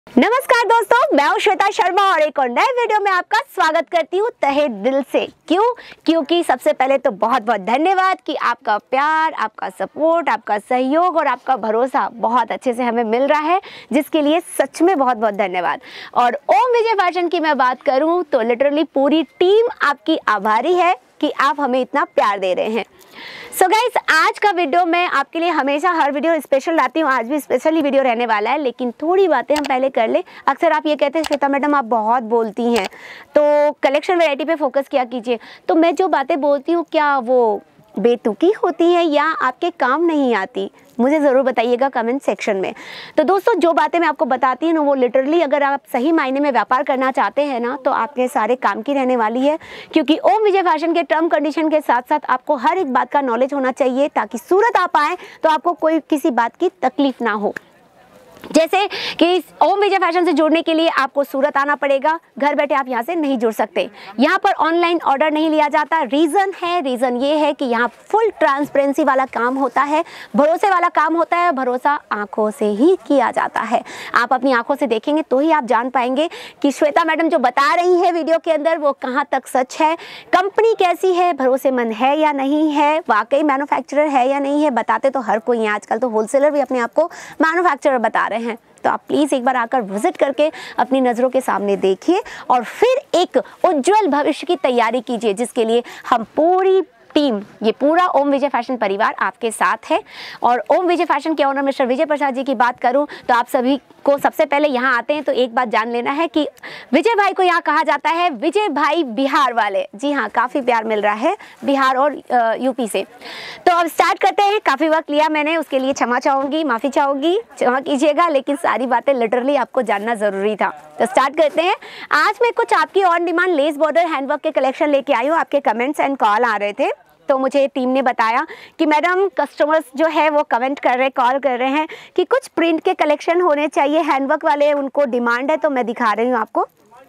नमस्कार दोस्तों, मैं हूं श्वेता शर्मा और एक और नए वीडियो में आपका स्वागत करती हूं तहे दिल से। क्योंकि सबसे पहले तो बहुत बहुत धन्यवाद कि आपका प्यार, आपका सपोर्ट, आपका सहयोग और आपका भरोसा बहुत अच्छे से हमें मिल रहा है, जिसके लिए सच में बहुत बहुत धन्यवाद। और ओम विजय फैशन की मैं बात करूं तो लिटरली पूरी टीम आपकी आभारी है कि आप हमें इतना प्यार दे रहे हैं। सो गाइस, आज का वीडियो मैं आपके लिए हमेशा हर वीडियो स्पेशल लाती हूँ, आज भी स्पेशल ही वीडियो रहने वाला है, लेकिन थोड़ी बातें हम पहले कर ले। अक्सर आप ये कहते हैं श्वेता मैडम आप बहुत बोलती हैं, तो कलेक्शन वैरायटी पे फोकस किया कीजिए। तो मैं जो बातें बोलती हूँ क्या वो बेतुकी होती है या आपके काम नहीं आती? मुझे ज़रूर बताइएगा कमेंट सेक्शन में। तो दोस्तों, जो बातें मैं आपको बताती हूँ ना, वो लिटरली अगर आप सही मायने में व्यापार करना चाहते हैं ना, तो आपके सारे काम की रहने वाली है। क्योंकि ओम विजय फैशन के टर्म कंडीशन के साथ साथ आपको हर एक बात का नॉलेज होना चाहिए, ताकि सूरत आप आए तो आपको कोई किसी बात की तकलीफ ना हो। जैसे कि ओम विजय फैशन से जुड़ने के लिए आपको सूरत आना पड़ेगा, घर बैठे आप यहाँ से नहीं जुड़ सकते। यहाँ पर ऑनलाइन ऑर्डर नहीं लिया जाता। रीज़न ये है कि यहाँ फुल ट्रांसपेरेंसी वाला काम होता है, भरोसे वाला काम होता है। भरोसा आंखों से ही किया जाता है। आप अपनी आंखों से देखेंगे तो ही आप जान पाएंगे कि श्वेता मैडम जो बता रही है वीडियो के अंदर वो कहाँ तक सच है, कंपनी कैसी है, भरोसेमंद है या नहीं है, वाकई मैन्युफैक्चरर है या नहीं है। बताते तो हर कोई है, आजकल तो होलसेलर भी अपने आप को मैन्युफैक्चरर बता रहे हैं। तो आप प्लीज़ एक बार आकर विजिट करके अपनी नज़रों के सामने देखिए और फिर एक उज्जवल भविष्य की तैयारी कीजिए, जिसके लिए हम पूरी टीम, ये पूरा ओम विजय फैशन परिवार आपके साथ है। और ओम विजय फैशन के ऑनर मिस्टर विजय प्रसाद जी की बात करूं तो आप सभी को सबसे पहले यहाँ आते हैं तो एक बात जान लेना है कि विजय भाई को यहाँ कहा जाता है विजय भाई बिहार वाले। जी हाँ, काफ़ी प्यार मिल रहा है बिहार और यूपी से। तो अब स्टार्ट करते हैं। काफ़ी वक्त लिया मैंने, उसके लिए क्षमा चाहूँगी, माफ़ी चाहूँगी, क्षमा कीजिएगा, लेकिन सारी बातें लिटरली आपको जानना ज़रूरी था। तो स्टार्ट करते हैं। आज मैं कुछ आपकी on demand lace border handwork के कलेक्शन लेके आई हूँ। आपके कमेंट्स एंड कॉल आ रहे थे, तो मुझे टीम ने बताया कि मैडम कस्टमर्स जो है वो कमेंट कर रहे, कॉल कर रहे हैं कि कुछ प्रिंट के कलेक्शन होने चाहिए, हैंडवर्क वाले, उनको डिमांड है। तो मैं दिखा रही हूँ आपको,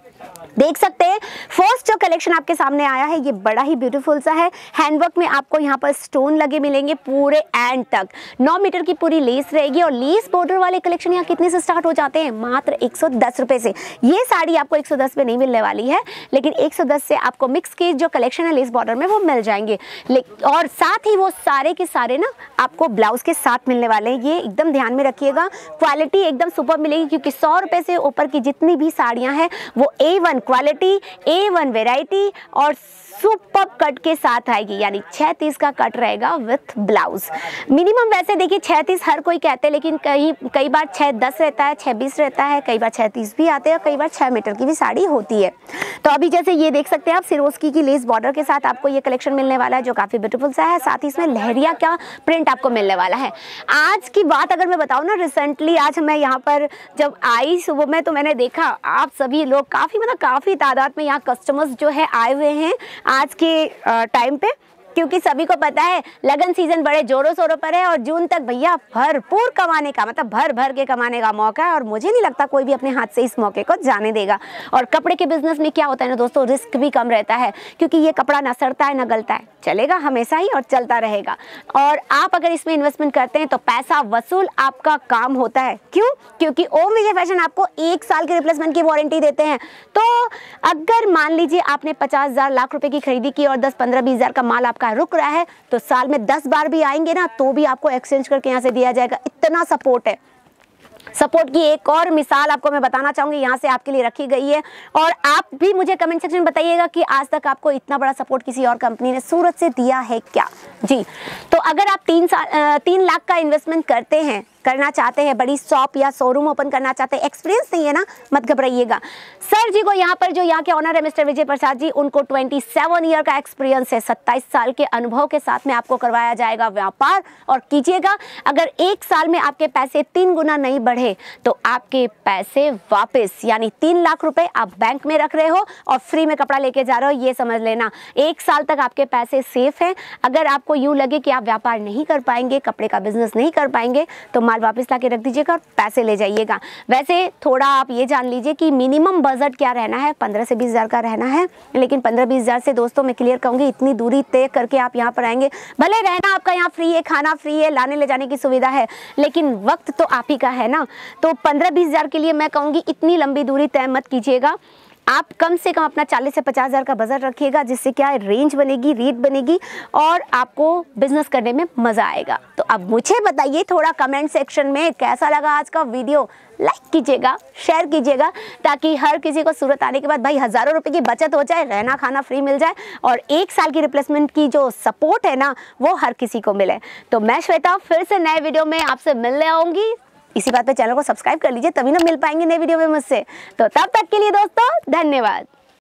देख सकते हैं। फर्स्ट जो कलेक्शन आपके सामने आया है ये बड़ा ही ब्यूटीफुल सा है। हैंडवर्क में आपको यहाँ पर स्टोन लगे मिलेंगे पूरे एंड तक। 9 मीटर की पूरी लेस रहेगी। और लेस बॉर्डर वाले कलेक्शन यहाँ कितने से स्टार्ट हो जाते हैं? मात्र 110 रुपये से। ये साड़ी आपको 110 पे नहीं मिलने वाली है, लेकिन 110 से आपको मिक्स के जो कलेक्शन है लेस बॉर्डर में वो मिल जाएंगे। और साथ ही वो सारे के सारे ना आपको ब्लाउज के साथ मिलने वाले हैं। ये एकदम ध्यान में रखिएगा, क्वालिटी एकदम सुपर मिलेगी, क्योंकि 100 रुपये से ऊपर की जितनी भी साड़ियाँ हैं वो A1 क्वालिटी, A1 वैरायटी और सुपर कट के साथ आएगी। यानी 630 का कट रहेगा विथ ब्लाउज। मिनिमम वैसे देखिए 630 हर कोई कहते हैं, लेकिन कई बार 610 रहता है, 620 रहता है, कई बार 630 भी आते हैं, कई बार 6 मीटर की भी साड़ी होती है। तो अभी जैसे ये देख सकते हैं आप, सिरोस्की की लेस बॉर्डर के साथ आपको ये कलेक्शन मिलने वाला है, जो काफ़ी ब्यूटीफुल सा है। साथ ही इसमें लहरिया का प्रिंट आपको मिलने वाला है। आज की बात अगर मैं बताऊँ ना, रिसेंटली आज मैं यहाँ पर जब आई सुबह में, तो मैंने देखा आप सभी लोग काफ़ी तादाद में यहाँ कस्टमर्स जो है आए हुए हैं आज के टाइम पे, क्योंकि सभी को पता है लगन सीजन बड़े जोरों शोरों पर है और जून तक भैया भरपूर कमाने का, मतलब भर भर के कमाने का मौका है। और मुझे नहीं लगता कोई भी अपने हाथ से इस मौके को जाने देगा। और कपड़े के बिजनेस में क्या होता है ना दोस्तों, रिस्क भी कम रहता है, क्योंकि ये कपड़ा ना सड़ता है ना गलता है, चलेगा हमेशा ही और चलता रहेगा। और आप अगर इसमें इन्वेस्टमेंट करते हैं तो पैसा वसूल आपका काम होता है। क्यों? क्योंकि ओम विजय फैशन आपको 1 साल की रिप्लेसमेंट की वारंटी देते हैं। तो अगर मान लीजिए आपने 50,000 लाख रुपए की खरीदी की और 10, 15, 20 हज़ार का माल आपका रुक रहा है, तो साल में 10 बार भी आएंगे ना, तो भी आपको एक्सचेंज करके यहाँ से दिया जाएगा। इतना सपोर्ट है। सपोर्ट की एक और मिसाल आपको मैं बताना चाहूँगी, यहाँ से आपके लिए रखी गई है। और आप भी मुझे कमेंट सेक्शन में बताइएगा कि आज तक आपको इतना बड़ा सपोर्ट किसी और कंपनी ने सूरत से दिया है क्या? जी, तो अगर आप 3 लाख का इन्वेस्टमेंट करना चाहते हैं, बड़ी शॉप या शोरूम ओपन करना चाहते हैं, एक्सपीरियंस नहीं है ना, मत घबराइएगा। सर जी को यहाँ पर जो यहाँ के ऑनर है मिस्टर विजय प्रसाद जी, उनको 27 ईयर का एक्सपीरियंस है। 27 साल के अनुभव के साथ में आपको करवाया जाएगा व्यापार। और कीजिएगा, अगर 1 साल में आपके पैसे 3 गुना नहीं बढ़े तो आपके पैसे वापस, यानी 3 लाख रुपए आप बैंक में रख रहे हो और फ्री में कपड़ा लेके जा रहे हो, ये समझ लेना 1 साल तक आपके पैसे सेफ हैं। अगर आपको यूँ लगे कि आप व्यापार नहीं कर पाएंगे, कपड़े का बिजनेस नहीं कर पाएंगे, तो माल वापस ला के रख दीजिएगा और पैसे ले जाइएगा। वैसे थोड़ा आप ये जान लीजिए कि मिनिमम बजट क्या रहना है, 15 से 20 हज़ार का रहना है। लेकिन 15-20 हज़ार से दोस्तों मैं क्लियर कहूँगी, इतनी दूरी तय करके आप यहाँ पर आएंगे, भले रहना आपका यहाँ फ्री है, खाना फ्री है, लाने ले जाने की सुविधा है, लेकिन वक्त तो आप ही का है ना। तो 15-20 हज़ार के लिए मैं कहूँगी इतनी लंबी दूरी तय मत कीजिएगा। आप कम से कम अपना 40 से 50 हज़ार का बजट रखिएगा, जिससे क्या है रेंज बनेगी, रीड बनेगी और आपको बिजनेस करने में मज़ा आएगा। तो अब मुझे बताइए थोड़ा कमेंट सेक्शन में कैसा लगा आज का वीडियो। लाइक कीजिएगा, शेयर कीजिएगा, ताकि हर किसी को सूरत आने के बाद भाई हज़ारों रुपए की बचत हो जाए, रहना खाना फ्री मिल जाए और 1 साल की रिप्लेसमेंट की जो सपोर्ट है ना वो हर किसी को मिले। तो मैं श्वेता फिर से नए वीडियो में आपसे मिलने आऊँगी। इसी बात पे चैनल को सब्सक्राइब कर लीजिए, तभी ना मिल पाएंगे नए वीडियो में मुझसे। तो तब तक के लिए दोस्तों धन्यवाद।